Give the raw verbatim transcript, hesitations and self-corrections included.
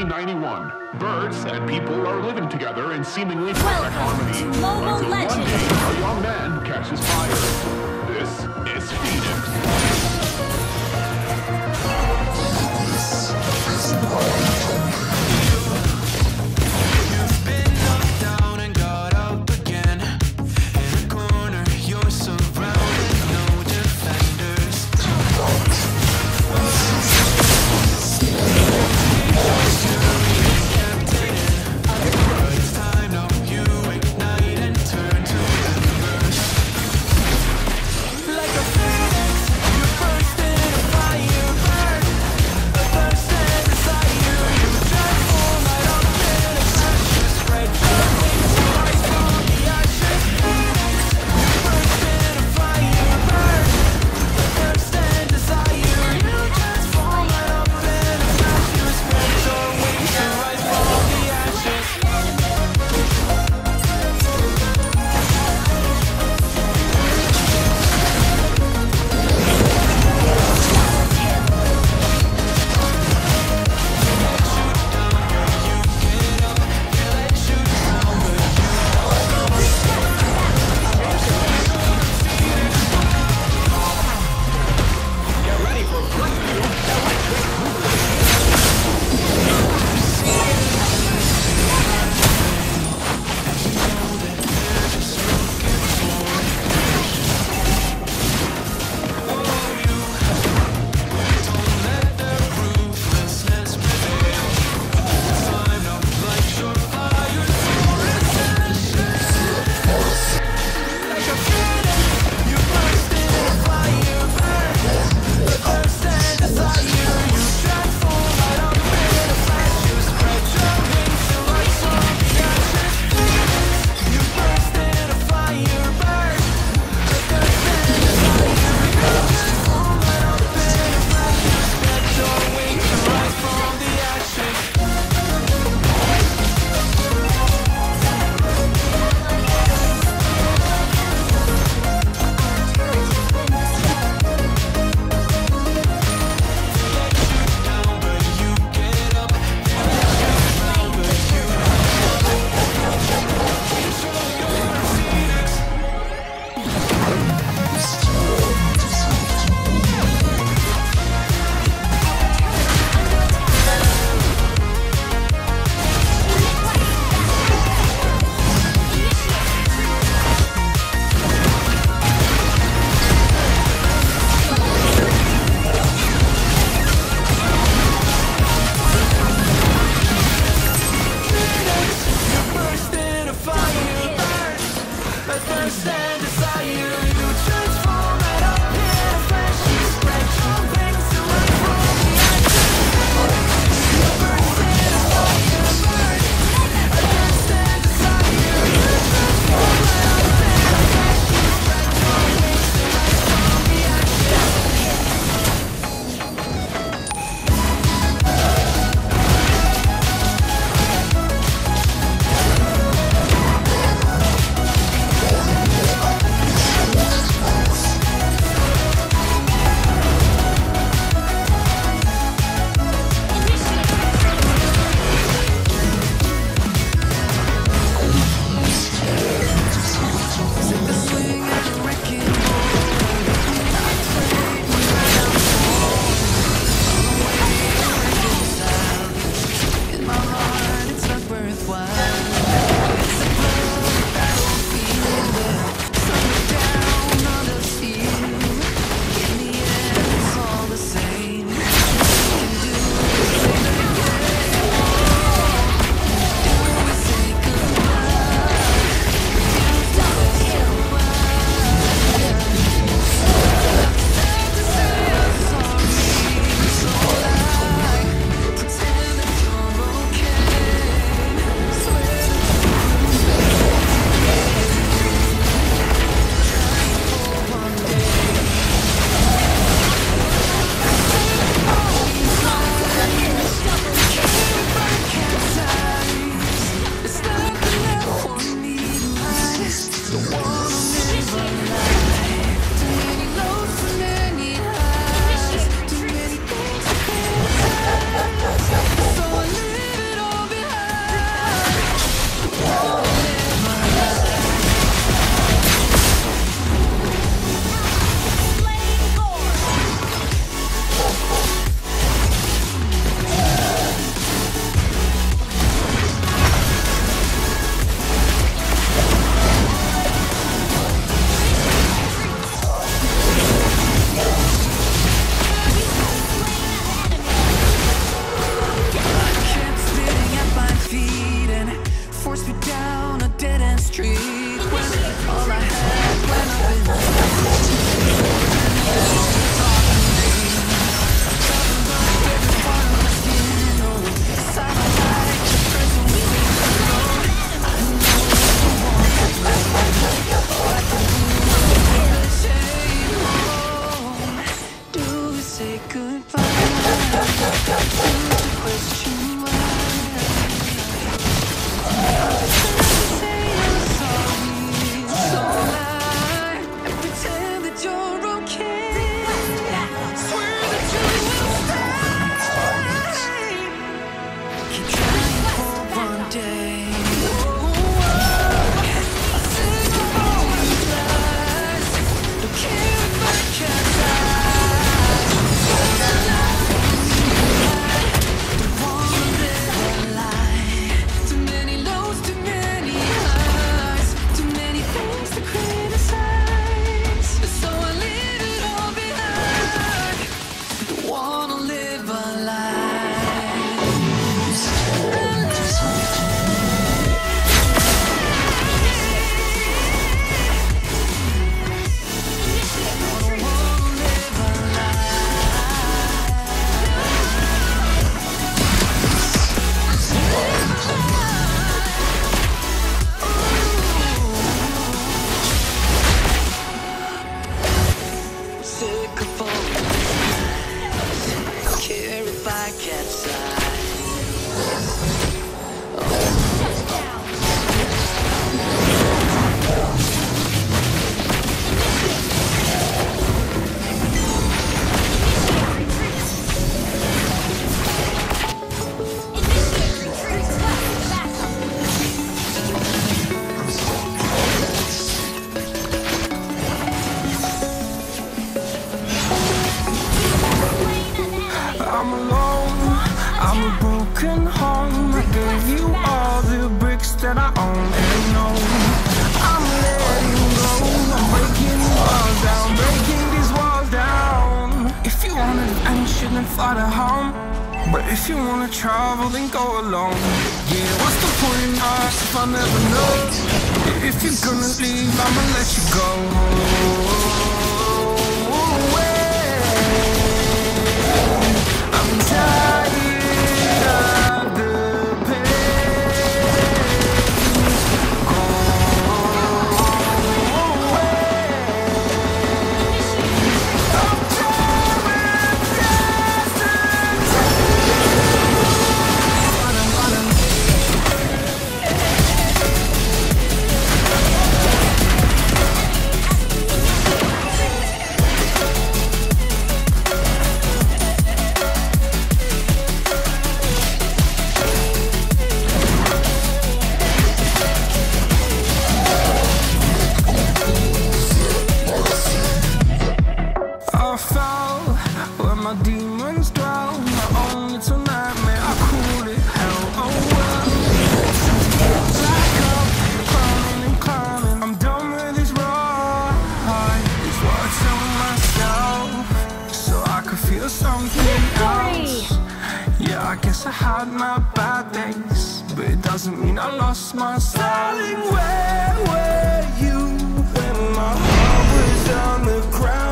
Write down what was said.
nineteen ninety-one. Birds and people are living together in seemingly perfect harmony. To Mobile Until Legends. one day, a young man catches fire. This is Phoenix. You've been knocked down and got up again. In a corner, you're surrounded, no defenders. It's time now, you ignite and turn to embers. Like a phoenix, you I'm alone, I'm a broken home. I gave you all the bricks that I own and know. I'm letting go, I'm breaking these walls down, breaking these walls down. If you want adventure, then fly to home. But if you wanna travel, then go alone. Yeah, what's the point in us if I never know? If you're gonna leave, I'ma let you go. I'm tired of the pain. Go away. I'm tired of yesterday. Running, running. I fell where my demons dwell. My own little nightmare, I call it hell. Oh well. Back up, climbing and climbing. I'm done with this ride. It's what I tell myself, so I could feel something else. Yeah, I guess I had my bad days, but it doesn't mean I lost my style. Darling, where were you when my heart was on the ground?